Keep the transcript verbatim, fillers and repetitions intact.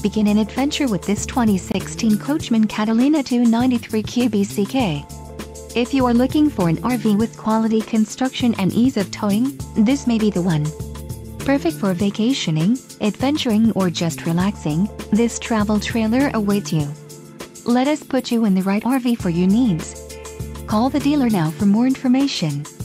Begin an adventure with this twenty sixteen Coachmen Catalina two ninety-three Q B C K. If you are looking for an R V with quality construction and ease of towing, this may be the one. Perfect for vacationing, adventuring, or just relaxing, this travel trailer awaits you. Let us put you in the right R V for your needs. Call the dealer now for more information.